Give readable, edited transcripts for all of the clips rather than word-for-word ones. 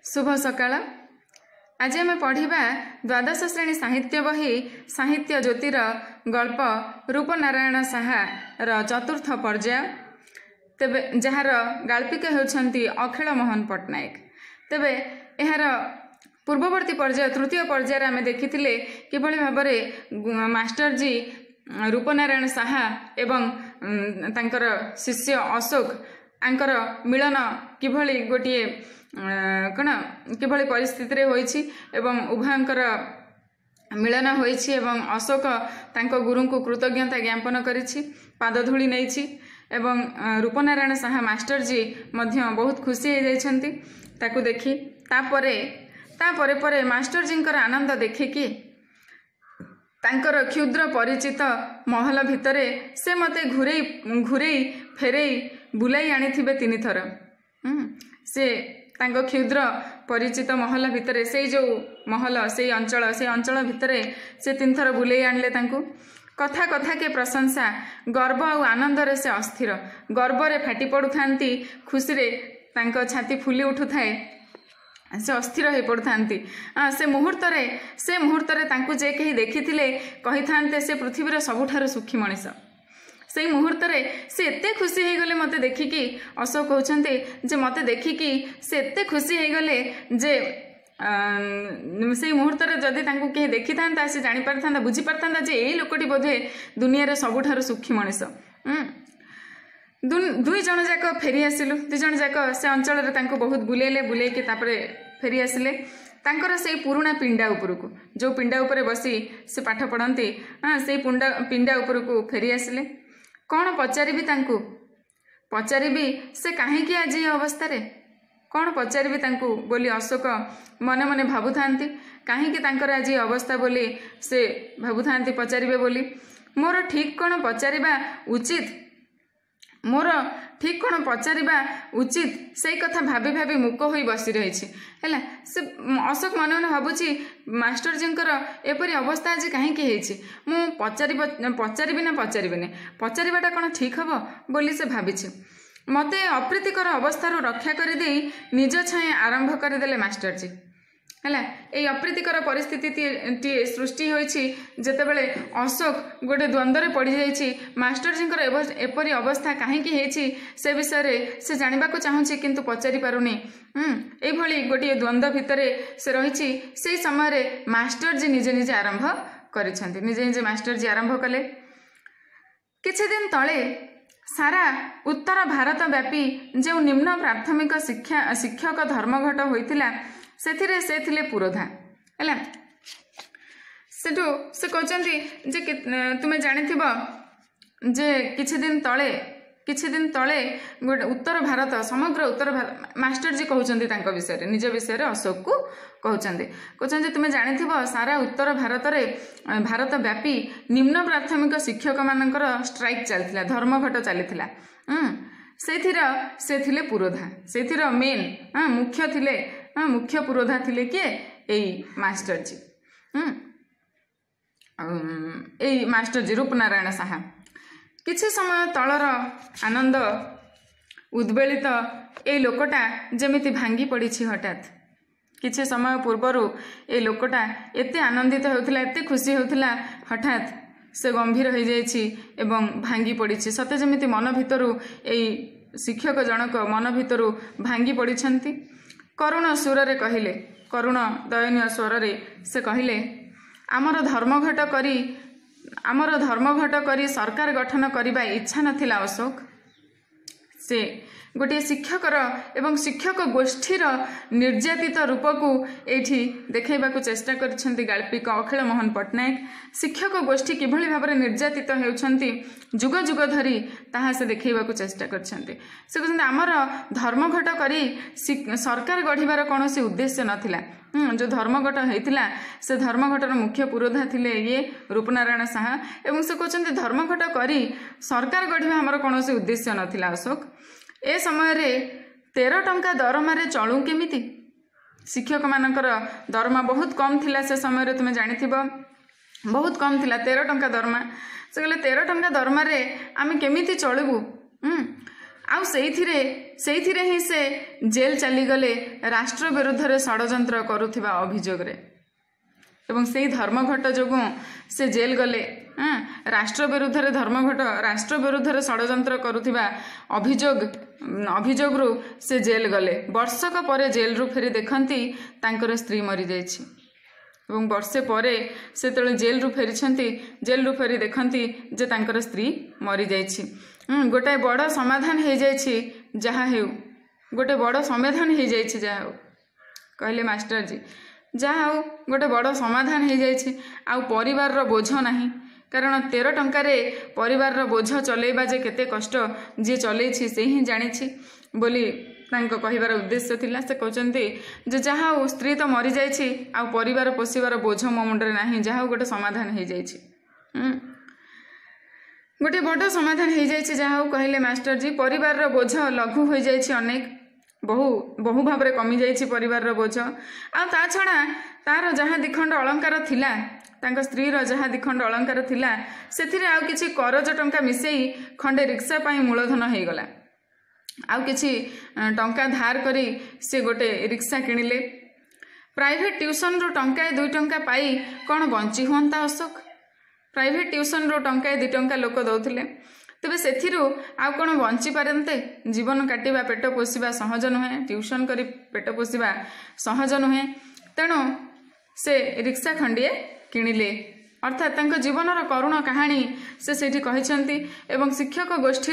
शुभ सकाळ। आज आम पढ़ा द्वादश श्रेणी साहित्य बही साहित्य ज्योतिर गल्प रूपनारायण साहार चतुर्थ पर्याय। तेबे जार गाल्पिक होती अखिल मोहन पट्टनायक। तेबे यार पूर्ववर्ती पर्याय तृतीय पर्यायर आम देखी किभली भाव मास्टरजी रूपनारायण साहा एवं तांकर शिष्य अशोक आंकर मिलन किभली गोटे कौन किभली परिस्थिति होइछि एवं उभयंकर मिलन होइछि एवं अशोक तांको गुरु को कृतज्ञता ज्ञापन करिछि पादधूली नैछि एवं रूपनारायण साहा मास्टरजी मध्य बहुत खुशी हो जाइछन्ति ताकू देखि। तापरे मास्टरजींकर आनंद देखिकी तांकर क्षुद्र परिचित महल भितरे से मते घुरेई फेरेई बुलाई आनिथिबे 3 थर। से तांको क्षुद्र परिचित महल भितरे से जो महल से अंचल भितरे से 3 थर बुलाई आनले तांको। कथा कथा के प्रशंसा गर्व और आनंद रे से अस्थिर गर्व रे फाटी पड़ुथांती खुशी रे तांको छाती फुली उठुथाए से अस्थिर हो पड़ता। से मुहूर्त तांकु जे कहीं देखी कही था से पृथ्वी सबुठार सुखी मनीष। से मुहूर्त से एते खुशी हो गले मते देखिकी अशोक कहते जे मते देखिकी से एते खुशी हो गले जे से मुहूर्त जदि तांकु कहीं देखी था से जानी पारि था बुझी पारि था जे एई लोकटी बोधे दुनिया रे सबुठार सुखी मनीष। दुई जन जाक फेरी आसिलु। 2 जन जाक से अंचल बहुत बुलेके तापरे फेरी आसिले तांकर से पुराना पिंडा उपरकू जो पिंडा उपरे बसी से पाठ पढ़ती से पिंडा उपरकू फेरी आसिले। कौन पचारि तांकू पचारि से कहीं आज ये अवस्था रे कौन पचारि तांकू बोली अशोक मने मने भावुथांती कहीं तांकर आज ये अवस्था बोली से भावुथांती पचारिबे बोली मोर ठीक कौन पचारिबा उचित मोर ठीक कौन पचारिबा उचित से कथा भाभी भाभी मूक हो बसी रही है। से अशोक मन मन भावुची मास्टरजींकर एपरी अवस्था आज कहीं मु पचारि ना पचारिबाटा कौन ठीक हम बोली से भाभी मते अप्रीतिकर अवस्थार रक्षा कर निज छाए आरंभ करदेले मास्टरजी है। ये अप्रीतिकर परिस्थिति सृष्टि होइछि जेतेबेले अशोक गोटे द्वंद्व पड़ जाइछि मास्टरजींकर एपरी अवस्था कहीं से विषय से जानवा को चाहूँगी किंतु पचारि पारुनी। एभली गोटे द्वंद्व भितरे से रही से समय मास्टरजी निजे निजे आरंभ करिसेंति निजे निजे मास्टरजी आरंभ कले। किछि दिन तले सारा उत्तर भारत व्यापी जो निम्न प्राथमिक शिक्षक धर्मघट होइतिला सेथिरे से थिले पुरोधा है। सेठू से कहते जे तुम्हें जानिथिबो जे किछि दिन तले गोटे उत्तर भारत समग्र उत्तर भारत मास्टरजी कहउचंदी तांको विषय निज विषय अशोक को कहउचंदी तुम्हें जानिथिबो सारा उत्तर भारत रे भारत व्यापी निम्न प्राथमिक शिक्षक मानकर स्ट्राइक चलथिला धर्मघट चलथिला। से थिले पुरोधा सेथिर मेन मुख्य थिले मुख्य पुरोधा थिले किए एई मास्टरजी एई मास्टरजी रूपनारायण साहा। किछि समय तलर आनंद उद्वेलित ए लोकटा जेमिति भांगी पड़ी हठात किछि समय पूर्वरु ए लोकटा एते आनंदित होउथिला एते खुशी होउथिला हठात से गंभीर हो जाइछि एवं भांगी पड़ी सते जेमिति मन भितरु एई शिक्षक जनक मन भितरु भांगी पड़िछंती। करुण सुर रे कहिले करुण दयनीय स्वर रे से कहिले आमर धर्मघट करी सरकार गठन करिबा इच्छा नथिला अशोक। से गोटे शिक्षकर एवं शिक्षक गोष्ठीर निर्यातित रूप को एठी देखैबाकू चेष्टा करछंती गाल्पिक अखिल मोहन पट्टनायक। शिक्षक गोष्ठी किभली भाव निर्यातित हेउछंती जुग जुग धरी ताहा से देखैबाकू चेष्टा करछंती। से कहछंती आमर धर्मघट करी सरकार गढ़िबार कोनोसी उद्देश्य नथिला। जो धर्मघट होइतिला से धर्मघटर मुख्य पुरोधा थिले ये रूपनारायण साहा एवं से कहछंती धर्मघट करी सरकार गढ़िबा हमर कोनोसी उद्देश्य नथिला अशोक। ए समय रे 13 टंका दरमा रे चलू केमिति शिक्षक मानकर दरमा बहुत कम थिला से समय रे तुमे जानिथिबो बहुत कम थिला 13 टंका दरमा। से कहले 13 टंका दरमा रे आमे केमिति चलबू आउ सेइथिरे ही से जेल चलीगले राष्ट्र विरुद्ध रे षड्यंत्र करुथिबा अभियोगरे एवं से धर्मघट जोगु से जेल गले। राष्ट्र विरुद्ध रे धर्मघट राष्ट्र विरुद्ध रे षड्यंत्र करुथिबा अभियोगरु से जेल गले। वर्षक परे जेल रु फेरी देखंती तांकर स्त्री मरी जायछि एवं वर्षे परे से तळे जेल रु फेरी देखंती जे तांकर स्त्री मरी जायछि। गोटे बड़ समाधान हो जायछि जहा हेउ गोटे बड़ समाधान हो जायछि जहा हेउ कहले मास्टर जी जहा हेउ गोटे बड़ समाधान हो जायछि आ परिवार रो बोझ नाही कारण 13 टंकारे परिवार रो बोझ चलेबा जे केते कष्ट जे चलेछि से ही जानिछि बोली तांको कहिबार उद्देश्य थिला। से कहचंती जे जहा हेउ स्त्री तो मरी जायछि आ परिवार पोषिबार बोझ मो मुंडरे नाही जहा हेउ गोटे समाधान हो जायछि गोटे बड़ समाधान हो जायछि जहा हेउ कहले मास्टर जी परिवार रो बोझ लघु हो जायछि अनेक बहु भाव रे कमी जायछि परिवार रो बोझ आ ता छडा तार जहा दिखंड अलंकार थिला तांको स्त्री रो जहा दिखंड अलंकार थिला सेथिरे आ किछि करज टंका मिसेई खंडे रिक्शा पाई मूलधन हे गला आ किछि टंका धार करी से गोटे रिक्शा किनिले। प्राइवेट ट्यूशन रो टंका 2 टंका पाई कोन बंची होंता अशोक प्राइवेट ट्यूशन रो टंका 2 टंका लोक दउथिले तेबे सेथिरु आ कोन बंची पारंते जीवन काटिबा पेट पोषिबा सहज नुहे ट्यूशन करी पेट पोषिबा सहज नुहे तेणु से रिक्शा खंडिए किनिले अर्थात तांको जीवनर करुण कहानी से सेठी कहिसंती एवं शिक्षक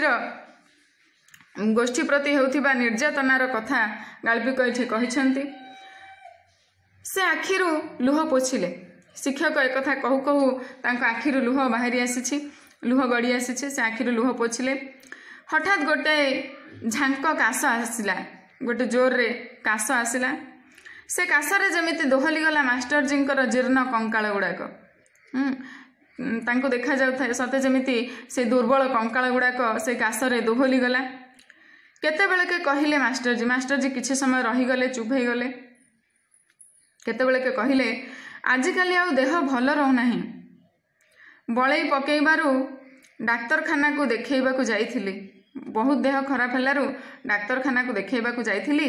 गोष्ठी प्रति हेउथिबा निर्यातनार कथा गाल्पिक एठी कहिसंती। से आखिरु लुह पोछिले शिक्षक एक कथा कहू कहू तांको आखिरु लुह बाहरी आसीछि लुह गड़ी आसीछि से आखिरु लुह पोछिले। हठात गोटे झांक काश आसिला गोटे जोर रे काश आसिला से काशरे जमिति दोहली गला मास्टर जींकर जीर्ण कंकाल गुड़ाक तांको देखा जाउथाय सते जमिति से दुर्बल कंकाल गुड़ाक से काशरे दोहली गला। केते बेले के कहिले मास्टर जी किछि समय रही गले चुप हे गले केते बेले के कहिले आजिकाली आउ देह भल रहू नाही बळई पकेइबारु डाक्तरखाना को देखैबा को जाइथिली बहुत देह खराब हेलारु डाक्तरखाना को देखैबा को जाइथिली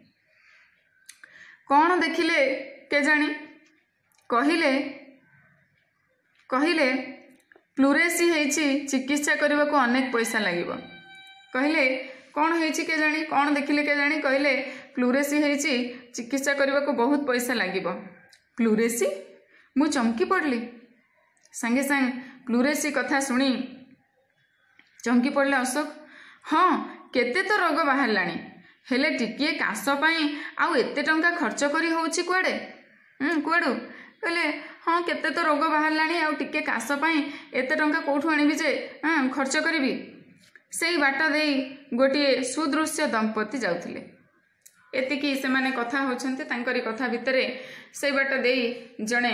कौन देखिले के जानी कहिले प्लुरेसी हेछि चिकित्सा करबा को अनेक पैसा लागिबो कहले कौन हेछि के जानी कौन देखिले के जानी कहले प्लुरेसी हेछि चिकित्सा करबा को बहुत पैसा लागिबो। प्लुरेसी मु चमकी पड़ली संगे संग प्लुरेसी कथा सुनी चमकी पड़ले अशोक। हाँ केते तो रोग बाहरलानी हेले टिकिए काश पाई आउ एते टंका खर्च करी होउछि कुआडे कुआडू कहले हाँ केते तो रोग बाहरलानी आउ टिके काश पाई एते टंका कोठु आनिबि जे खर्च करिबि। सेई बाट देई गोटिए सुदृश्य दंपति जाउथिले एतिकी से माने कथा होछन्ते तांकरी कथा भितरे सेई बाट देई जणे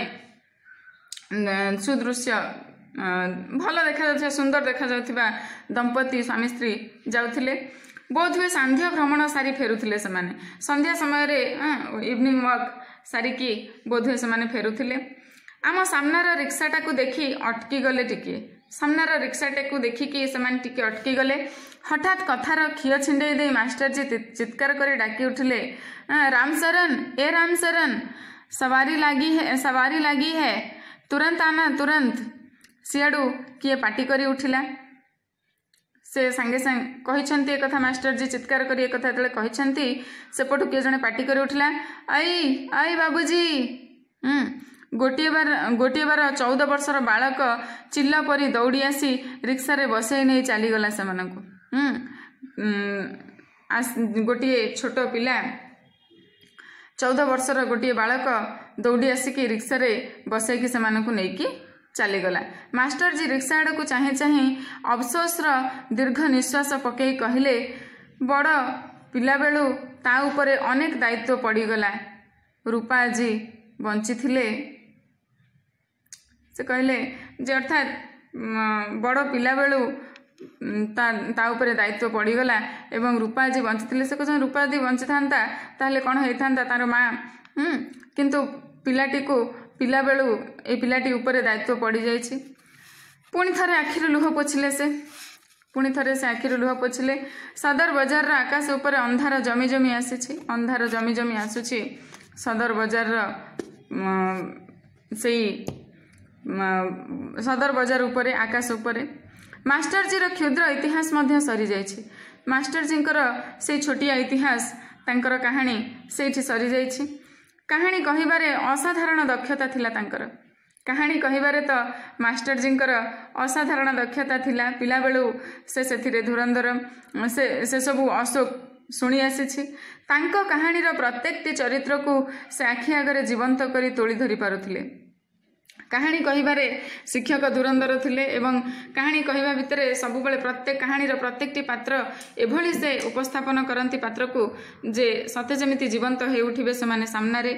सुदृश्य भल देखा जाउथिबा सुंदर देखा जाउथिबा दंपति स्वामी स्त्री जाउथिले बोध हुए सांध्य भ्रमण सारी फेरुथिले सेमाने संध्या समय रे इवनिंग वॉक सारी की बोध हुए सेमाने फेरुथिले। आम सामनार रिक्साटा को देखी अटकी गले टिके सामनार रिक्साटा को देखिकी सेमाने टिके अटकी गले। हठात कथार खियो छिंडे दे मास्टर जी चित्कार करे डाकी उठिले राम शरण सवारी लागी है तुरंत आना तुरंत। सियाडू किए पाटी करी उठिला से संगे संग कहिछंती कथा मास्टर जी चित्कार करी कथा तले कहिछंती सेपटु किए जने पाटी करी उठिला आई बाबूजी। गोटिए बार 14 वर्षर बालक चिल्ला परी दौड़ी आसी रिक्सा रे बसई नहीं चली गला सेमानकु। गोटिए छोट पिला 14 वर्षर गोटिए बालक दौड़ी आसिकी रिक्सा रे बसईकी सेमानकु नेकी चलीगला। मास्टर जी रिक्सा आड़ को चाहे चाहे अफसोसर दीर्घ निश्वास पकई कहले बड़ पिला बेलू ता उपरे अनेक दायित्व पड़ीगला रूपा जी बंची थिले से कहले जे अर्थात बड़ पिला बेलू ता उपरे दायित्व पड़ीगला एवं रूपा जी बंची थिले से कहछन रूपा जी बंची थांता ताहले कोन हेई थांता तार मां किंतु पिलाटी को पिला बेलू ए पिलाटी उपरे दायित्व पड़ जाइछि। पुणी थरे आखिर लुह पोछिले से पुणी थे से आखिर लुह पोछिले। सदर बजार आकाश उपर अंधार जमी जमी आसी अंधार जमी जमी आसूची सदर बजार से सदर बजार उपरे आकाश उपरे मास्टरजी क्षुद्र इतिहास मध्य सरी जाइछि। मास्टरजी से छोटिया इतिहास तांकर कहानी से सरी जाइछि। कहानी कहिबारे असाधारण दक्षता थिला तांकर। कहानी कहिबारे तो मास्टरजींकर असाधारण दक्षता थिला। पिला बेलू से सेथिरे धुरंधर से सबू अशोक शुणी आसी। तांको कहानीर प्रत्येकटी चरित्र को से आखि आगरे जीवंत करी तोली धरी पारुथिले। कहानी कहिबारे शिक्षक धुरंधर थिले एवं कहानी कहिबा भितरे सबुबले प्रत्येक कहानीर प्रत्येकटी पात्र एभली से उपस्थापन करंती पात्र को जे सते जेमिति जीवंत हे उठिबे सेमाने सामनारे।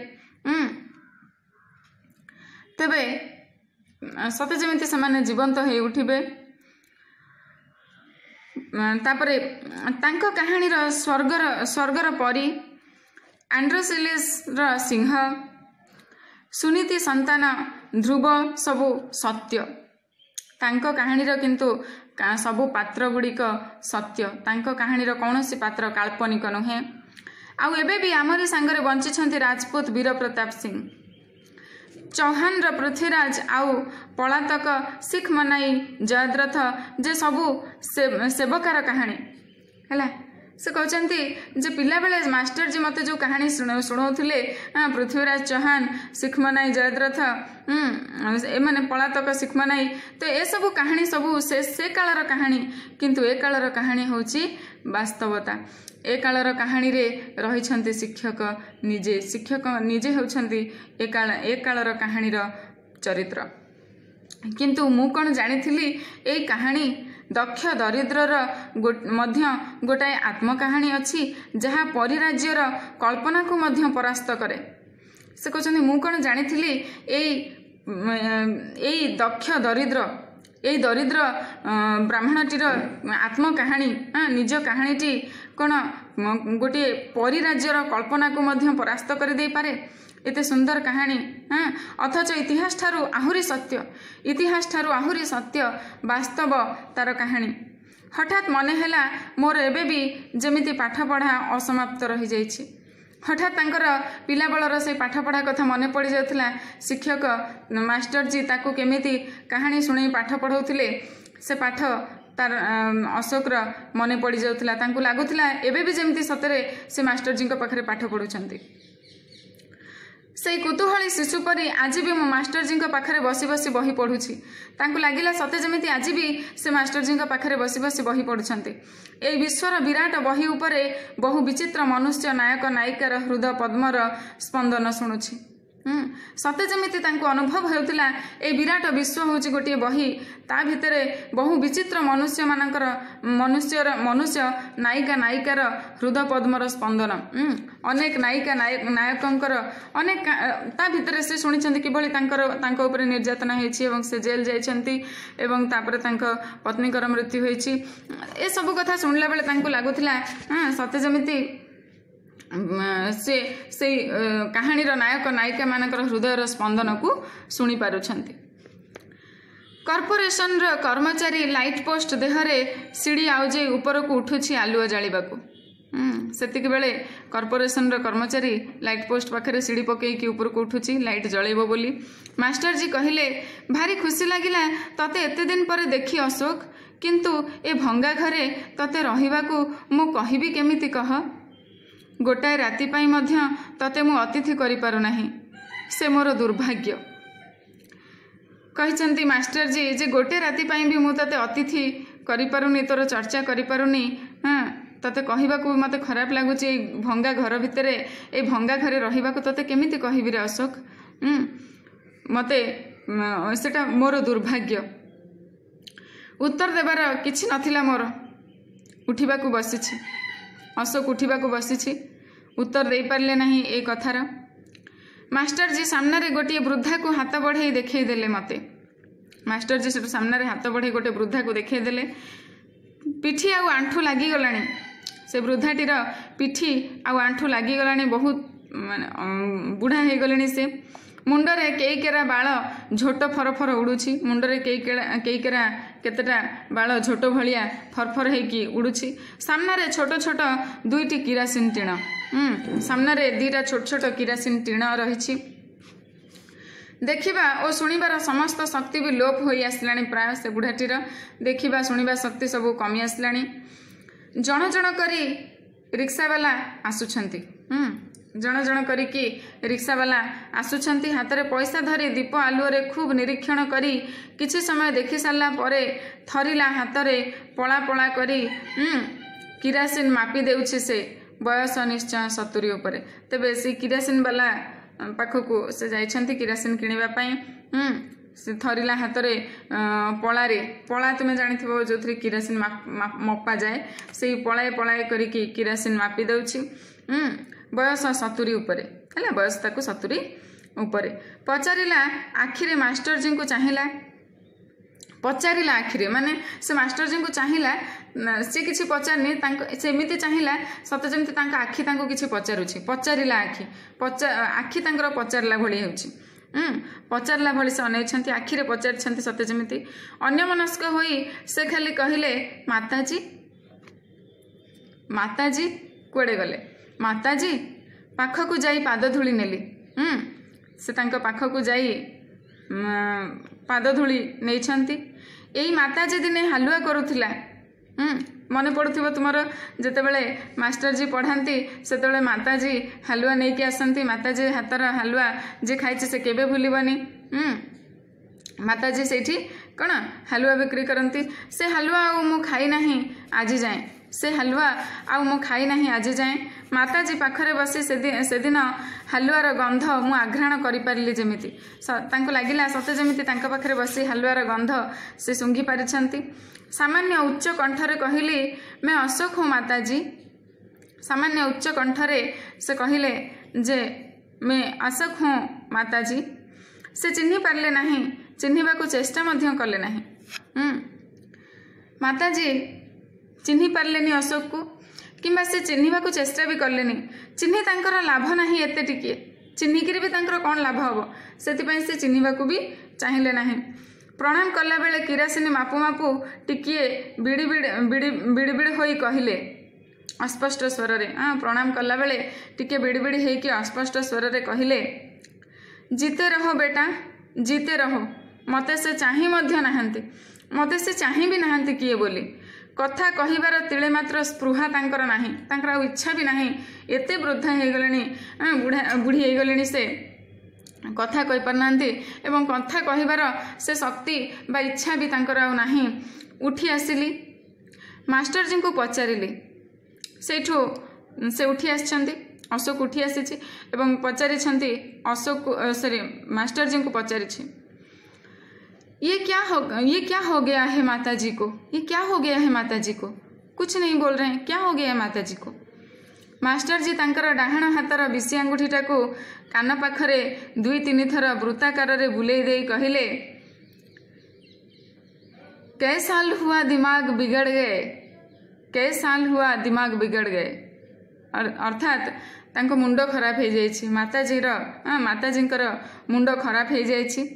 तेबे सते जेमिति सेमाने जीवंत हे उठिबे। तापरे तांको कहानीर स्वर्गर परी आंड्रोसिलिस र सिंह सुनीति संतान ध्रुव सबु सत्य। तांको कहानीर किंतु सबु पात्र गुड़िक सत्य। तांको कहानीर कौनसी पात्र काल्पनिक नुहे। आउ एबे भी आमरी सांगरे बंचिछंती राजपूत वीर प्रताप सिंह, चौहान र पृथ्वीराज आउ पलातक सिख मनाई जयद्रथ जे सबु सेवकार कहानी है। से कहते जे पिला बेले मास्टर जी मते जो कहानी शुणाउथिले पृथ्वीराज चौहान सिख मनाई जयद्रथ एमाने पलातक सिख मनाई, तो ए सबु कहानी सबु से कालर कहानी, किंतु ए कालर कहानी होची वास्तवता। ए कालर कहानी रे रहिछंती शिक्षक निजे होछंती ए कालर कहानीर चरित्र। किंतु मु कौन जानी ए कहानी दक्ष दरिद्रर मध्य गोटाए आत्मकाहानी अच्छी जहाँ परिराज्यर कल्पना को मध्य परास्त करे। से कहते मु कौन जानी ए दक्ष दरिद्र ब्राह्मणटीर आत्मकाहानी निज कहानीटी कौन गोटे परिराज्यर कल्पना को मध्य परास्त कर दे पारे। एते सुंदर कहानी अथच इतिहास ठारू आहुरी सत्य वास्तव तार कहानी। हठात मन है मोर एबे भी जमिति पाठ पढ़ा असमाप्त रही जाइछि। हठात तांकर पिला बलर से पाठ पढ़ा कथा मन पड़ जाउथला। शिक्षक मास्टर जी ताकू केमिति कहानी शुणी पाठ पढ़ाउथिले से पाठ तार अशोकर मन पड़ जाउथला। तांकू लागुथला एबे भी जमिति सतरे से मास्टर जी को पाखरे पाठ पढ़ुछंती। से कुतूहली शिशु परी आज भी मो मास्टर जी पाखरे बसी बसी बही पढ़ुछि। तांकु लागिला सते जमिति आज भी से मास्टर जी पाखरे बसी बसी बही पढ़ुछंती। ए विश्वर विराट बही उपरे बहु विचित्र मनुष्य नायक नायिकार हृदय पद्मर स्पंदन शुणुछि। सते जमिति तांकु अनुभव हेउतिला ए विराट विश्व होछि गोटे बही, ता भितरे बहु विचित्र मनुष्य नायिका नायिकार हृदय पद्मर स्पंदन। अनेक नायिका नायकंकर अनेक ता भितरे से शुणिछंती किभली तांको उपरे निर्यातना हेछि एवं से जेल जाइछंती एवं तापरे तांको पत्नीकर मृत्यु होइछि। ए सब कथा सुनला बेले तांको लागुथिला सते जमिति से कहानीर नायक नायिका मानकर हृदयर स्पंदन को शुणी पारुछंती। कॉर्पोरेशन रो कर्मचारी लाइट पोस्ट देहरे सीढ़ी आउजे ऊपर को उठुछि आलुआ जालिबाकू। सेतिक बेले कॉर्पोरेशन रो कर्मचारी लाइट पोस्ट पाखरे सीढ़ी पकेइकी ऊपर को उठुछि लाइट जळेबो बोली। मास्टर जी कहिले भारी खुशी लागिला तते एते दिन पर देखी अशोक, किंतु ए भंगा घरे तते रहिबाकू मु कहिबी केमिति कह। गोटाए राति पाई मध्य तते मु अतिथि करि पारु नाही, से मोर दुर्भाग्य। कहिचंती मास्टर जी जे गोटे राति पाई भी मु तते अतिथि करि पारुनी, तोर चर्चा करि पारुनी, तते कहिबाकू मते खराब लागुची। भंगा घर भितरे ए भंगा घरे रहिबाकू तते केमिति कहिबि रे अशोक, मते सेटा मोर दुर्भाग्य। उत्तर देबार किछि नथिला मोर। उठिबाकू बसिछि अशोक, उठिबाकू बसिछि, उत्तर दे पारले नाही ए कथार। मास्टर जी सामने रे गोटे वृद्धा को हाथ बढ़ाई देखै देले मते। मास्टर जी से सामने रे हाथ बढ़ाई गोटे वृद्धा को देखै देले। पिठी आउ आंठू लागी गलानी, से वृद्धाटीर पिठी आउ आंठू लागी गलानी, बहुत बुढ़ा हे गलेनी। से मुंडरे केईकेरा बाल झोट फरफर उड़ुछि मुंडरे केईकेरा केतेटा बाल झोट भलिया फरफर हेकी उड़ुछि सामने छोट छोट दुईटी किरासिन टीण सामने दीटा छोट छोट किरासिन टीण रही देखिबा और शुणिबार समस्त शक्ति भी लोप हो आसलानी प्राय से बुढ़ाटीर देखिबा शुणिबा शक्ति सब कमी आसलानी जण जण करी रिक्सावाला आसुछंती जण जण करिकी रिक्सावाला आसुछंती हाथ में पैसा धरी दीप आलुअरे खूब निरीक्षण करी किछि समय देखि सारला परे थरिला हाथ में पला पला करी किरासिन मापी देउछि से बयस निश्चय 70 उपरे तेबे से किरासिन वाला पाखकू से जाइछंती किरासिन किनिबा पई से थरिला हाथ में पला तुम जानिथिबो जोथि किरासिन मपा जाए से पलाए पलाए करिकी किरासिन मापी दउछि बयस 70 उपरे है बयस ताकू 70 उपरे पचारिला आखिरे मास्टर जी को चाहिला पचारिला आखिरे माने से मास्टर जी को चाहिला से किछि पचारनी सेमिति चाहिला सत जेमिति तांका आखि तांको किछि पचारुछि पचारिला आखि तांकर पचारला भली हेउछि पचारला भली से अनेछंती आखिरे पचारिछंती सत जेमिति अन्यमनस्क होई से खाली कहिले माताजी कुआडे गले माताजी पाखकू जाई पाद धूली नेली से तांको पाखकू जाई पाद धूली नेइछंती एई माताजी दिने हालुआ करूथिला मन पड़ुथिबो तुमर जेतेबेले मास्टर जी पढ़ांती सेतेबेले माताजी हालुआ नेकी आसंती माताजी हातर हालुआ जे खाइछि से केबे भूलिबनी माताजी सेठी कण हालुआ बिक्री करंती से हालुआ आ मु खाई नाही आजि जाए से हालुआ आ मु खाई नाही आजि जाए माताजी पाखरे बसी सेदिन हालुआर गंध मु आघ्राण करि पारिली जेमिति तांको लागिला सते जेमिति तांका पाखरे बसी हालुआर गंध से सुंघी पारिछंती सामान्य उच्च कंठरे कहली मैं अशोक हूँ माताजी सामान्य उच्च कंठरे से कहले जे मैं अशोक हूँ माताजी से चिन्हि पारले नहीं चिन्हिबाकू चेष्टा मध्य कले नहीं माताजी चिन्हि पारलेनी अशोक को किंबा से चिन्हिबाकू चेष्टा भी कलेनी चिन्हि तांकर लाभ नहीं एते टिके चिन्हिकिरी भी तांकर कौन लाभ हबो सेतिपई से चिन्हिबाकू भी चाहिले नहीं प्रणाम कला बेले किरासिनी मापु मापु टिकिए बिड़ी बिड़ी होई कहले अस्पष्ट स्वर रे प्रणाम कला बेले टिके बिड़ी बिड़ी होई अस्पष्ट स्वर रे कहले जीते रहो बेटा जीते रहो मते से चाही मध्य नाहंती मते से चाही भी नाहंती किए बोली कथा कहिबार तिले मात्र स्पृहा तांकर नाही तांकर आ इच्छा भी नाही एते वृद्धा हे गलेनी बुढ़ी हे गलेनी से कथा कहि पारनांती एवं कथा कहिबार से शक्ति बा इच्छा भी तांकर आ नाही उठी आसिली मास्टर जी को पचारिली सेठो से उठी आछंती अशोक उठी आसीछि एवं पचारिछंती अशोक सॉरी मास्टर जी को पचारिछि ये क्या हो गया है माताजी को ये क्या हो गया है माताजी को कुछ नहीं बोल रहे हैं क्या हो गया है माताजी को मास्टर जी तांकर डाहाण हातर बिसी अंगुठीटा को कान पाखरे 2-3 थर वृत्ताकार रे बुलेई देई कहिले कै साल हुआ दिमाग बिगड़ गए कै साल हुआ दिमाग बिगड़ गए अर्थात तांको मुंडो खराब हो जाइछि माताजीर मुंडो खराब हो जाइछि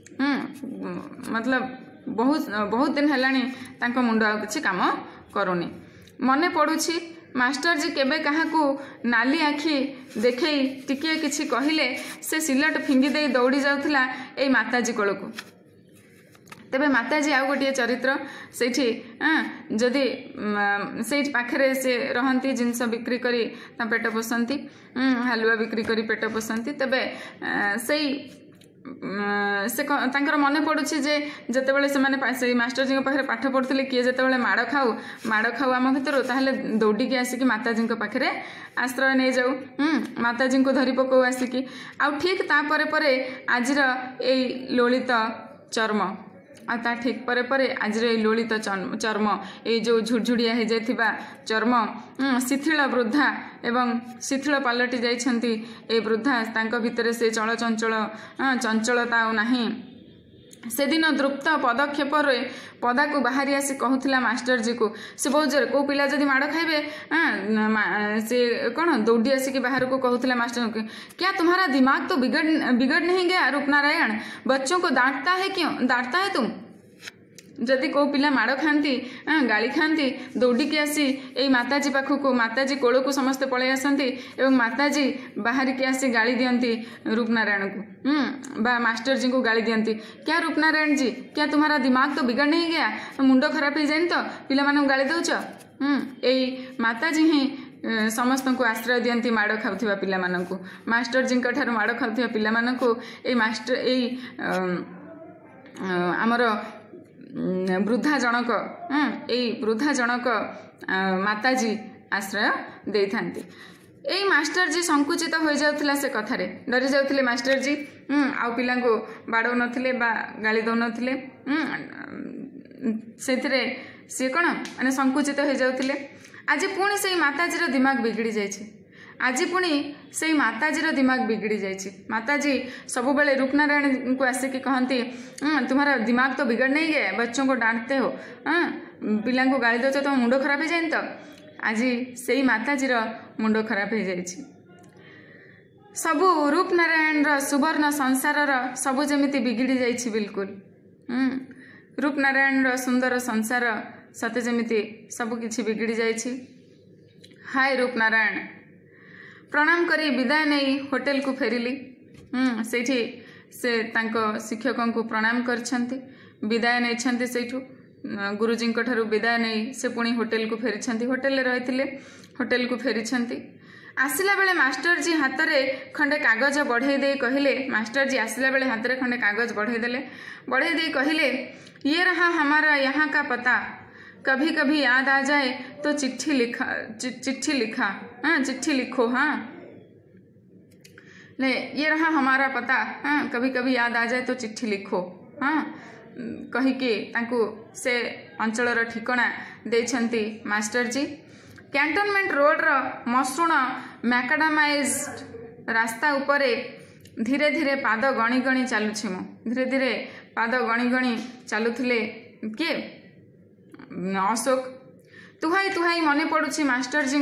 मतलब बहुत दिन हेलानी तांको मुंडो आ किछि काम करूनी मने पड़ुछि मास्टर जी केबे काहाकू नाली आखि देखई टिके किछि कहिले से सिलट फिंगी दे दौड़ी जाउथला एई माताजी कोलको तेबे माताजी आउ गोटे चरित्र सेठी जदि सेठ पाखरे से रहंती जिनस बिक्री करी ता पेट पोसंती हालुआ बिक्री करी पेट पोसंती तेबे सेई से तांकर मने पड़ुछि जे जतेबेले से माने से मास्टर जी पाखरे पाठ पढ़ुथिले किए जतेबेले माड़ खाऊ आम भितर ताहले दौड़ी के आसिकी माताजी पाखरे आश्रय नहीं जाऊ माताजी को धरी पकाऊ आसिकी आउ ठीक ता परे परे आजिर ए ललित चर्म आ ठीक परे परे आज ललित चर्म ये जो झुड़झुड़िया हो जाइथिबा चर्म शिथिल वृद्धा एवं शिथिल पलटि जाइछंती ए वृद्धा तांको भितरे से चल चंचल चंचलता नाही सेदिन द्रुप्त पदक्षेप पदा को बाहरी आसी कहूला मास्टर जी को से बहुत जोर को पिला जदि माड़ खाइबे से कौन दौड़ी आसिक बाहर को कहूला मास्टर को, क्या तुम्हारा दिमाग तो बिगड़ नहीं गया रूपनारायण? बच्चों को डांटता है क्यों? डांटता है तुम? जदि को पिला माड़ खाती गाली खाती दौड़िकी आसी यही माताजी पाखक माताजी कोल को समस्ते पलि आसती एवं माताजी बाहर की आसी गाली दियंती रूपनारायण को बा मास्टर जी को गाली दियंती। क्या रूपनारायण जी, क्या तुम्हारा दिमाग तो बिगड़ नहीं गया? मुंड खराब हो जाए तो पिला मानू गाली दौच? यही माताजी ही समस्त को आश्रय दियंती माड़ खाऊथिबा पिला मानकु, मास्टर जी ठार माड़ खाऊथिबा पिला मानकु ए मास्टर यही आमर वृद्धा जनक वृद्धा जनक माताजी आश्रय दे था। यही मास्टर जी संकुचित हो जाउथिला से कथारे डरी जाउथिले मास्टर जी आउ पिला को बाड़ौ नथिले बा गाली दौ नथिले सेथिरे से कौन माने संकुचित हो जाउथिले। आज पुणी से माताजी दिमाग बिगड़ी जाइए, आज पुणी से माताजी दिमाग बिगड़ी जाइए। माताजी सब बेले रूपनारायण को आसिक कहती तुम्हारा दिमाग तो बिगड़ नहीं गया, बच्चों को डांटते हो, पिला को गाली दो तो मुंड खराब हो जाए। तो आज से माताजी मुंड खराब हो जाए। सबू रूपनारायण सुवर्ण संसार सबू जमी बिगड़ी जाइए बिल्कुल। रूपनारायण सुंदर संसार सते जमी सबकि बिगड़ी जाइए। हाय रूपनारायण प्रणाम करी विदाय नहीं होटेल को फेरिली। सेठी से तांको शिक्षकों को प्रणाम करछंती, विदाय नहीं सेठू गुरुजी ठारू विदाय नहीं से पुणी होटेल को फेरी, होटेल रही होटेल को फेरी। आसला बेले मास्टर जी हाथ में खंडे कागज बढ़े दे कहले, मास्टर जी आसला बेले हाथ में खंडे कागज बढ़े दे कहले ये रहा हमारा यहाँ का पता, कभी कभी याद आ जाए तो चिट्ठी लिखा चिट्ठी लिखो। हाँ ले ये रहा हमारा पता, हाँ कभी कभी याद आ जाए तो चिट्ठी लिखो। हाँ कहीकि तांको से अंचलर ठिकाना देछंती मास्टर जी। कैंटोनमेंट रोड रो मसृण मैकाडामाइज्ड रास्ता उपरे धीरे धीरे पाद गणी गणी चलुछि मु, धीरे धीरे पाद गणी गणी चलुथिले किए अशोक। तुहाई तुहाई मने पड़ुछि मास्टर जी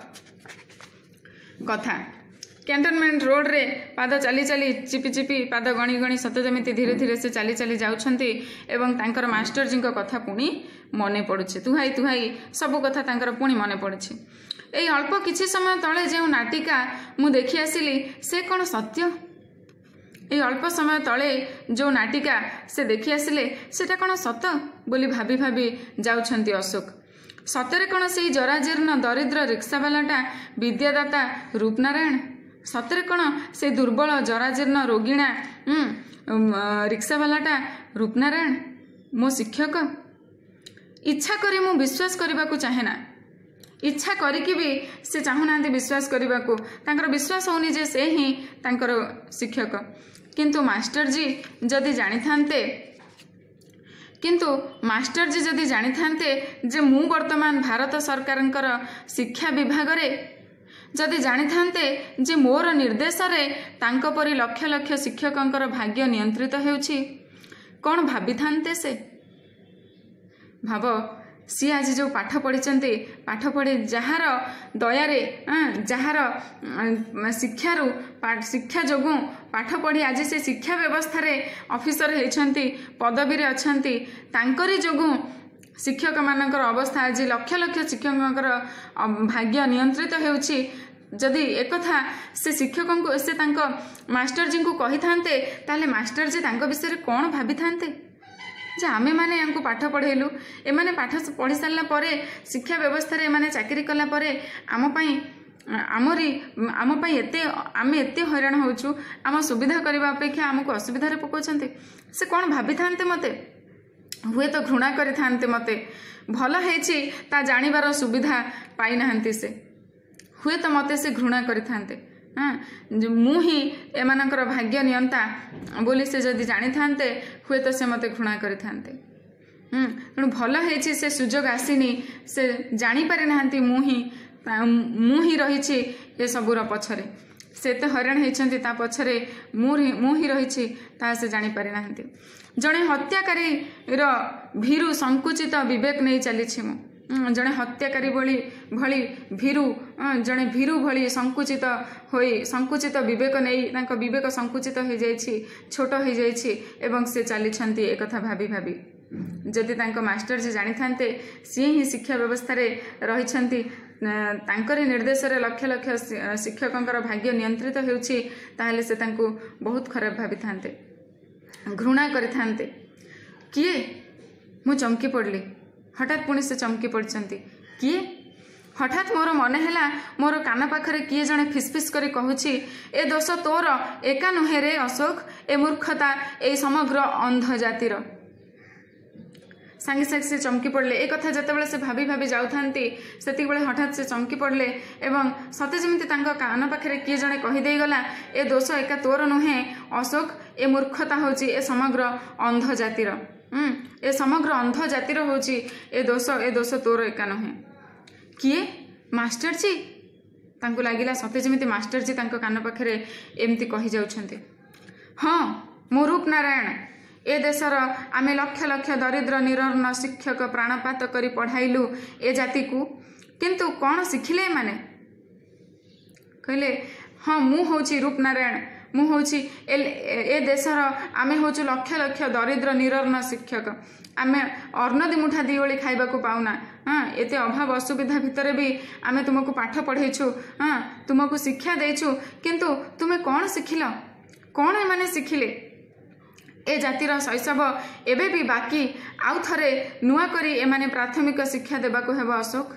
कथा। कैंटोनमेंट रोड रे पाद चली चली चिपी चिपी पाद गणी गणी सते जमिति धीरे धीरे से चली चली जाउछंती एवं तांकर मास्टर जी कथा पुणी मने पड़ुछि। तुहाई तुहाई सब कथा तांकर पुणी मने पड़ुछि। एई अल्प किछि समय तले जे नाटिका मु देखि आसिली से कोन सत्य? ये अल्प समय तले जो नाटिका से देखी आसिले सेटा कौन सत बोली भाभी भाभी जाउछंती अशोक। सतरे कौन से जराजीर्ण दरिद्र रिक्सावालाटा विद्यादाता रूपनारायण? सतरे कौन से दुर्बल जराजीर्ण रोगिणा रिक्सावालाटा रूपनारायण मो शिक्षक? इच्छा करी मु विश्वास करने को चाहे ना, इच्छा करिकी भी से चाहूना विश्वास करने को, तांकर विश्वास होनी जे से ही तांकर शिक्षक। किंतु मास्टर जी जदि जानी थांते, किंतु मास्टर जी जदि जानी थांते जे मु वर्तमान भारत सरकारंकर शिक्षा विभाग रे जदि जानी थांते जे मोर निर्देश रे तांको परी लक्ष लक्ष शिक्षकंकर भाग्य नियंत्रित हेउछि, कौन भाभी थांते से? भाव सी आज जो पाठ पढ़ी पाठ पढ़ी जार दयारे जार शिक्षारू शिक्षा जोगु पाठ पढ़ी आज से शिक्षा व्यवस्था रे ऑफिसर होती पदवी रे अछंती, तांकरी जोगु शिक्षक मानकर अवस्था आज लक्ष लक्ष शिक्षकंकर भाग्य नियंत्रित हेउछि। जदि एकथा से शिक्षकों को से तांको मास्टर जी को कही थांते ताले मास्टर जी तांको विषय कौन भाभी थांते जे आमे माने यांको पाठ पढ़ेलु, एमाने पाठ पढ़ी सारला परे शिक्षा व्यवस्था रे एमाने चाकरी कला परे आम पई एते आमे एते हैरान होछु, आम सुविधा करबा अपेक्षा आमको असुविधा रे पकोछन्ते। से कौन भाभी थांते मते? हुए तो घृणा करि थांते मते। भल हेछि ता जानिबार सुविधा पाई नाहंती, से हुए तो मते से घृणा करि थांते। हाँ मु ही एमानकर भाग्य नियंता बोली से जदि जानी थांते हुए तो से मते घृणा करि थांते। तेणु भल हेछि से सुजोग आसीनी, से जानी पारि नाहंती मु ही रहिछि ए सबुर पछरे। से एते हराण होती पछरे मु ही रही से जापारि ना। जड़े हत्याकारी भीरु संकुचित विवेक नहीं चली जड़े हत्याकारी भली भीरु जड़े भीरु भली संकुचित विवेक नहीं विवेक संकुचित हो जाइछि छोट हो जाइछि एवं से चली एक भाभी भाभी जदि मास्टर जी जानी था सी ही शिक्षा व्यवस्था रही तांकरी निर्देश लक्ष लक्ष शिक्षकों भाग्य नियंत्रित होउछि ताहले से तांको बहुत खराब भाभी थांते घृणा करि थांते। किए मु चमकी पड़ली हठात पुणी से चमकी पड़चंती किए हठात मोर मन है मोर कान पाखरे किए जड़े फिसफिस करी कहूछि ए दोष तोर एका नुहे रे अशोक ए मूर्खता ए समग्र अंध जातिर। सांगे सांगे से चमकी पड़े एक कथा जितेबाला से भाभी भाभी जाऊँगी से हठात से चमकी पड़े एवं सते जमी कान पाखे किए जड़े कहीदे गला ए दोष एका तोर नुहे अशोक ए मूर्खता हूँ ए समग्र अंध जातिर ए समग्र अंध जातिर हूँ ए दोष तोर एका नुहे। किए मास्टर जी तांको लागिला सते जमी मास्टर जी कान पाखे एमती कही जाउछन्ते। हाँ मु रूप नारायण ए देशर आमे लक्ष लक्ष दरिद्र निरर्ण शिक्षक प्राणपात करी पढ़ाइलु ए जाति को किंतु कौन शिखिले माने कहले हाँ मु होची रूप नारायण मु होची ए देशर आमे होचु लक्ष लक्ष दरिद्र निरर्ण शिक्षक आमे अर्णदी मुठा दी ओली खाइबा को पाउना। हाँ एते अभाव असुविधा भितर भी आमे तुमको पाठ पढ़ेछु हाँ तुमको शिक्षा देछु किंतु तुमे कौन शिखिल कौन ए माने शिखिले ए जातिर शैशव एबे भी बाकी आउ थरे नुआ करी एमाने प्राथमिक शिक्षा देबा को हेबो अशोक।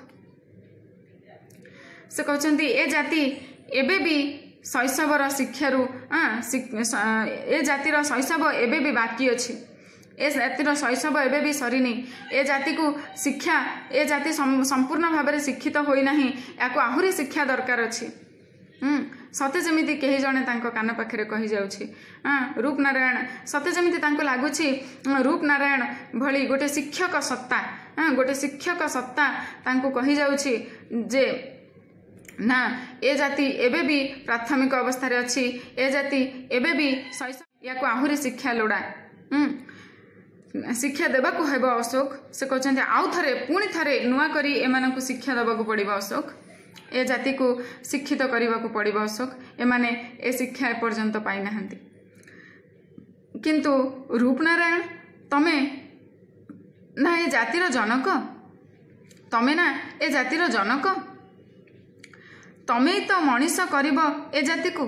से कहते ए जाति एबे भी शैशवर शिक्षारू ए जातिर शैशव एबे भी बाकी अच्छी ए जातिर शैशव एबे भी सरीनी ए जाति को शिक्षा ए जाति संपूर्ण भाव में शिक्षित होई नाही याको आहुरी शिक्षा दरकार अच्छी। सते जमी कही जड़े कान पाखे कही जाऊँगी रूप नारायण सते जमी लगुच रूप नारायण भली गोटे शिक्षक सत्ता गोटे शिक्षक सत्ता कही जाऊँगी जे ना ए जाति एबे भी प्राथमिक अवस्था अच्छी ए जाति एबे भी या आहुरी शिक्षा लोड़ा शिक्षा देवाक हेब अशोक। से कहते आउ थे पुणी थे नुआ करी एमानकु शिक्षा देवाक पड़ो अशोक ए जाति को शिक्षित करने को पड़ो अशोक एमाने ए शिक्षा एपर्यंत पाई नाहंती किंतु रूप नारायण तमे ना ए जातिर जनक तमे ना ए जातिर जनक तमे तो मनीष करिब ए जाति को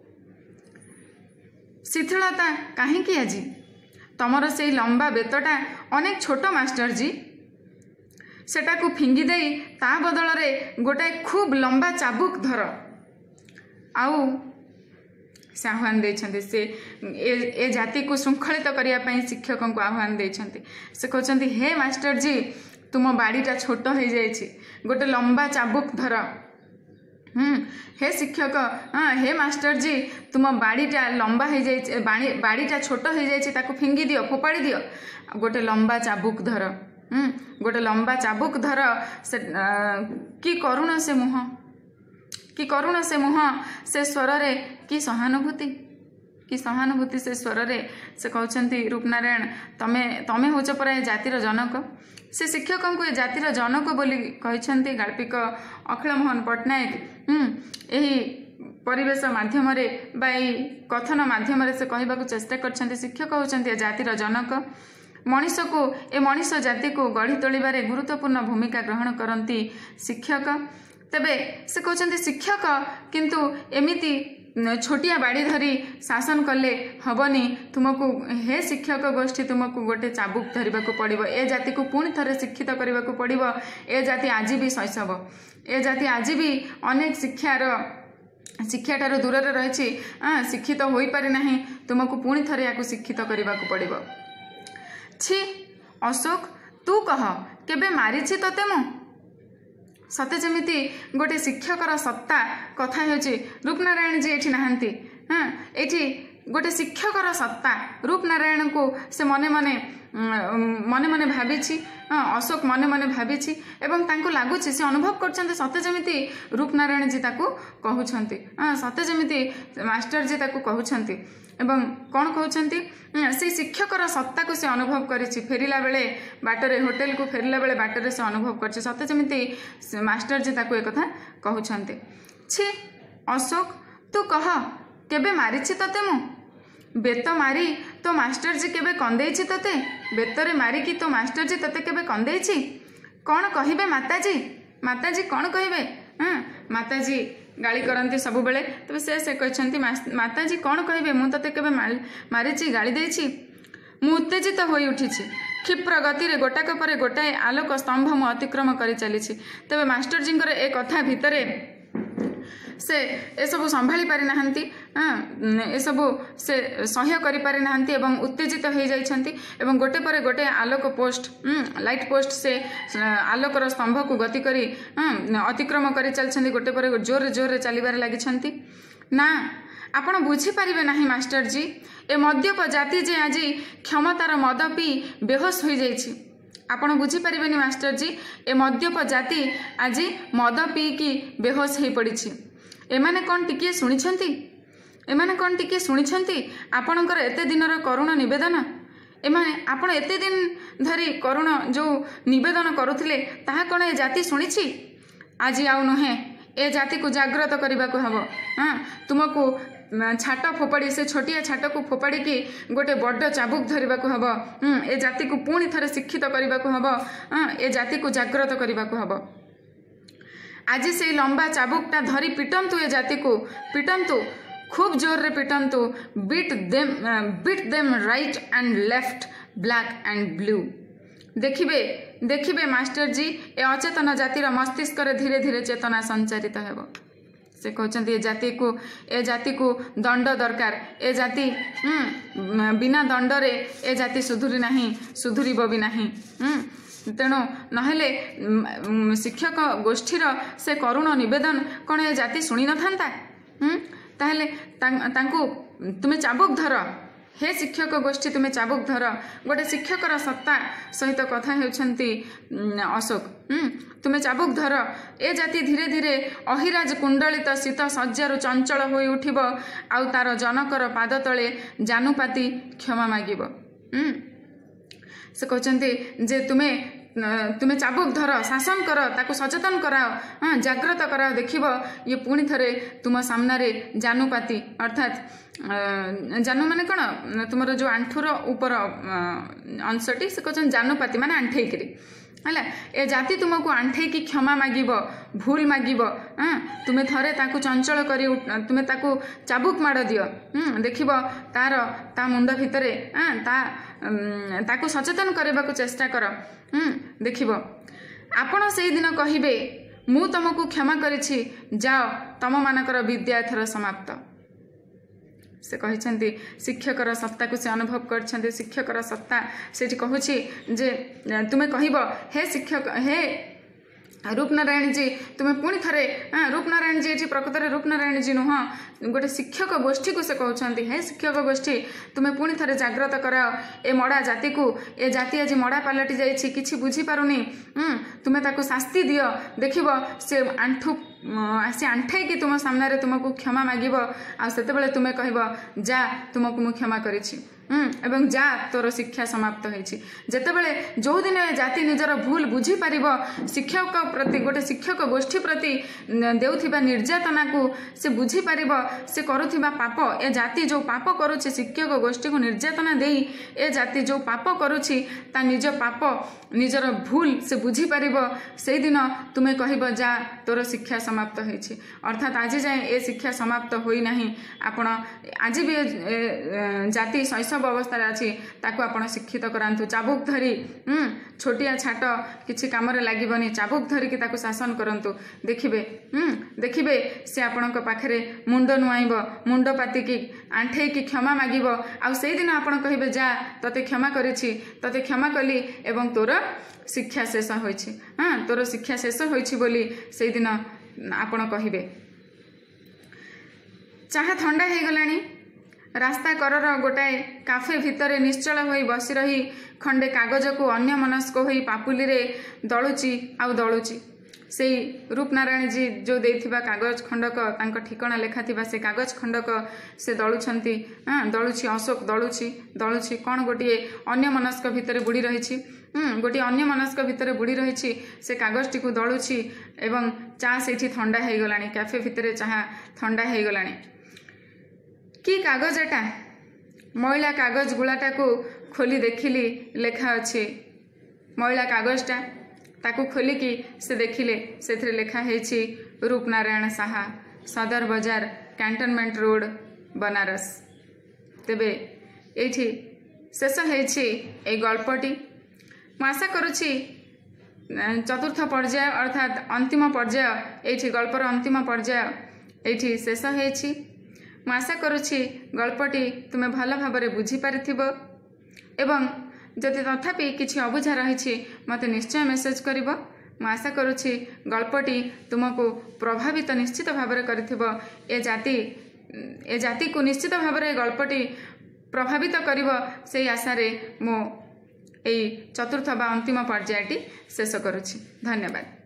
शिथिलता काहींकी आज तमर से लंबा बेतटा अनेक छोट मास्टर जी सेटा को फिंगी दे ता बदल रे गोटाए खूब लंबा चाबुक धर आउ से आह्वान देछन्ते से ए जाति को श्रृंखलित करने शिक्षकों को आह्वान देछन्ते। से कहते हे मास्टर जी तुम बाड़ीटा छोट हो जाइए गोटे लंबा चाबुक धर हे शिक्षक हाँ हे मास्टर जी तुम बाड़ीटा लंबा हो जाए बाड़ीटा छोट हो जाए फिंगी दियो फोपाड़ी दियो गोटे लंबा चाबुक धर गोटे लंबा चाबुक धर से कि करुण से मुह कि करुण से मुह से स्वर रे कि सहानुभूति से स्वर रे से कहते रूपनारायण तमे तमे होच परा ए जातिर जनक। से शिक्षकों को ए जातिर जनक बोली कहते गाल्पिक अखिल मोहन पट्टनायक यही परिवेश माध्यम कथन माध्यम से कहवाक चेष्टा कर शिक्षक होती जातिर जनक मनीष को ए मनीष जाति को गढ़ी तोलिबारे गुरुत्वपूर्ण भूमिका ग्रहण करती शिक्षक। तेबे से कहते शिक्षक किंतु एमिति छोटिया बाड़ी धरी शासन कले हबनी तुमको हे शिक्षक गोष्ठी तुमको गोटे चाबुक धरने को पड़ो ए जाति को पुणी थे शिक्षित करने को पड़ो ए जाति आज भी शैशव ए जाति आज भी अनेक शिक्षाठार दूर रही शिक्षित हो पारि ना तुमको पुणी थे या शिक्षित करने को पड़ो। छी अशोक तू कह केबे मारिछि तते मु सते जमिति गोटे शिक्षकर सत्ता कथा होची रूपनारायण जी एठी नहांती हाँ एठी गोटे शिक्षकर सत्ता रूपनारायण को से मने मने भाविछि अशोक मने मने भाविछि एवं तांको लागुछि से अनुभव करछन्ते सते जमिति रूपनारायण जी ताको कहउछन्ते सते जमिति मास्टर जी ताको कहउछन्ते एवं कौन कहउछन्ते से शिक्षकर सत्ता को से अनुभव करिछि फेरिला बेले बाटरे होटल को फेरिला बेले बाटरे से अनुभव करछि सते जमिति मास्टर जी ताको ए कथा कहउछन्ते छी अशोक तू कह केबे मारिछि तते मु बेत मारी तो मास्टर जी केबे कंदेछि तते बेतरे मारी कि तो मास्टर जी तते केबे कंदेछि कौन कहिबे माताजी कौन कहिबे माताजी गाली करती सब बेले तबे से कहछन्ती माताजी कौन कहिबे मु तते केबे मारिछि गाली देछि मु उत्तेजित होई उठिछि क्षिप्र गति रे गोटाक परे गोटाए आलोक स्तंभ मु अतिक्रम करि चलिछि तबे मास्टर जींकर ए कथा भितरे से ए सब संभाली पारि नाहंती ए सब से सह्य करि पारि नाहंती एवं उत्तेजित हो जाइछंती एवं गोटे परे गोटे आलोक पोस्ट लाइट पोस्ट से आलोकर स्तंभ को गति करी अतिक्रम करि चलछंती गोटे परे जोर जोर चलिबार लागिछंती ना आपण बुझी पारिबे नाही मास्टर जी ए मद्यप जाति जे आज क्षमतार मद पी बेहोश हो जाइछि आपण बुझी पारिबेनी मास्टर जी ए मद्यप जाति आज मद पी की बेहोश हो पड़िछि एमाने कौन टिके शुणिछंती एमाने कौन टिके शुणिछंती आपणकर एते दिनर करुण निवेदन एमाने आपण एते दिन धरी करुण जो निवेदन करुथिले ताहा कोन ए जाति शुणिछि आज आउ नहे ए जाति को जागृत करबा को हबो तुमको छाट फोपाड़ी से छोटिया छाट को फोपाड़ी की गोटे बड़ चाबुक धरबा को हबो ए जाति को पुणी थरे शिक्षित करबा को हबो ए जाति को जागृत करबा को हबो आज से लंबा चाबुकटा धरी पिटंतु ए जाति को पिटंतु खूब जोर रे पिटंतु beat them right and left black and blue देखिबे मास्टर जी ए अचेतन जातिर मस्तिष्क रे धीरे धीरे चेतना संचारित हेबो से कहते ए जाति को दंड दरकार ए जाति बिना दंड रे ए जाति सुधुरी नहीं सुधुरीब भी नहीं तेणु नहेले शिक्षक गोष्ठीर से करुण निवेदन कौन ए जाति शुणी न था ताहले तांको तुमे चाबुक धर हे शिक्षक गोष्ठी तुमे चाबुक धर गोटे शिक्षकर सत्ता सहित कथा हेउछंती अशोक तुमे चाबुक धर ए जाति धीरे धीरे अहिराज कुंडलित शीत सज्जार चंचल होई उठिब आउ तार जनकर पाद तले जानुपाती क्षमा मागिब से कहते जे तुम्हें चाबुक धर शासन कर ताको सचेतन कराओ जागृत कराओ देखिब ये पुणी थरे तुम सामने जानुपाती अर्थात जानु माने कौन तुम जो आंठूर ऊपर अंशटी से कहते जानुपाती माने आंठेकरी है ए जाति तुमको आंठे की क्षमा मागिब भूल मागिब तुम्हें थरे ताकू चंचल करी तुम्हें ताकू चाबुक माड़ दियो देखिब तार ता मुंड भितरे ताकू सचेतन करबा को चेष्टा कर देखिब आपण से दिन कहिबे मु तुमको क्षमा करिछि जाओ तम मानकर विद्या एथर समाप्त से कहते शिक्षकर सत्ता को से अनुभव कर शिक्षकर सत्ता से कहूँ जे तुम्हें कहब हे शिक्षक हे रूपनारायण जी तुम्हें पुणी थरे रूपनारायण जी ये प्रकृत में रूपनारायण जी नुह गोटे शिक्षक गोष्ठी को से कहते हे शिक्षक गोष्ठी तुम्हें पुणी थरे जागृत कराओ ए मड़ा जाति को ए जाति आज मड़ा पलटि जाइछि किछि बुझी पारुनी तुम्हें ताको शास्ति दियो देखिब से आंठू से आंठे कि तुम सामने तुमको क्षमा मागिब आ सेते बेले तुम्हें कहब जा तुमको मु क्षमा करिछि एवं जा तोर शिक्षा समाप्त होइछि जेते बेले जो दिन जाति निजर भूल बुझी पारिब शिक्षक प्रति गोटे शिक्षक गोष्ठी प्रति देउथिबा निर्यातना को से बुझी पारिब से करुथिबा पाप ए जाति जो पाप करुछि शिक्षक गोष्ठी को निर्यातना देई ए जाति जो पाप करुछि ता निज पाप निजर भूल से बुझी पारिब से दिन तुम्हें कहब जा तोर शिक्षा समाप्त होइछि अर्थात आज जाए ए शिक्षा समाप्त होई नाही आपण आज भी जाति शैशव अवस्था अच्छी ताकू आपण शिक्षित करांतु चाबुक धरी छोटिया छाट किछि काम रे लागबनी चाबुक धरी कि ताकू शासन करंतु देखिबे देखिबे से आपणक पाखरे मुंड नुआइब मुंड पाती की आंठे की क्षमा मागिब आ सेई दिन आपण कहिबे जा तते क्षमा करिछि तते क्षमा कली एवं तोर शिक्षा शेष होइछि तोर शिक्षा शेष होइछि बोली सेई दिन आपण कहिबे चाहा ठंडा हे गलानी रास्ता करर गोटाए काफे भितर निश्चल होई बसी रही खंडे कागज को अन्य मनस्क होई पापुली रे दलुची आउ दलुची से रूपनारायण जी जो देथिबा कागज खंडक तांक ठिकाना लेखा थिबा से कागज खंडक से दलुछंती दलुची अशोक दलुची कौन गोटे अन्य मनस्क भितर बुड़ी रही गोटे अन्य मनस्क भितर बुड़ी रही से कागज टी को दलुची एवं चा से थंडा हो गलानी कैफे भितर चाहा थंडा हो गलानी कि कागज एटा मैला कागज गुलाटा को खोली देखिली लेखा अच्छे मैला कागजटा ताकू खोलिकी से देखिले से लेखा है रूपनारायण साहा सदर बाजार कैंटनमेंट रोड बनारस। तेबे एठी शेष है गल्पटी आशा करुछि चतुर्थ पर्याय अर्थात अंतिम पर्याय एठी गल्पर अंतिम पर्याय एठी शेष है। आशा करुछि गल्पटी तुमे भल भाव बुझी पारिथिबो एवं जदि तथापि किछि अबुझा रही मते निश्चय मेसेज करिबो। आशा करुछि गल्पटी तुमको प्रभावित निश्चित भाव करिथिबो ए जाति को निश्चित भाव गल्पटी प्रभावित करिबो से आशा रे मो एई चतुर्थ बा अंतिम पर्यायटी शेष करुछि। धन्यवाद।